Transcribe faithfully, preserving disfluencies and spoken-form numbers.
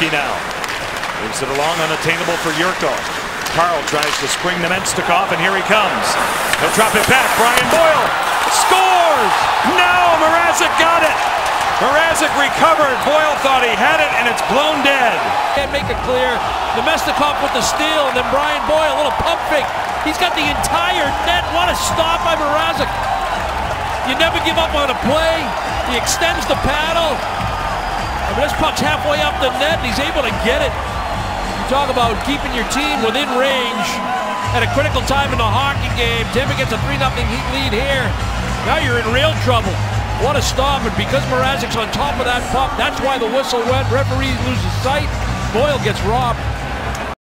Suzuki now. Moves it along, unattainable for Yurko. Carl tries to spring the Menstikov, and here he comes. He'll drop it back. Brian Boyle scores! No, Mrazek got it! Mrazek recovered. Boyle thought he had it, and it's blown dead. Can't make it clear. The Menstikov with the steal, and then Brian Boyle, a little pump fake. He's got the entire net. What a stop by Mrazek. You never give up on a play. He extends the paddle. I mean, this puck's halfway up the net, and he's able to get it. You talk about keeping your team within range at a critical time in the hockey game. Tampa gets a three nothing lead here. Now you're in real trouble. What a stop, and because Mrazek's on top of that puck, that's why the whistle went. Referee loses sight. Boyle gets robbed.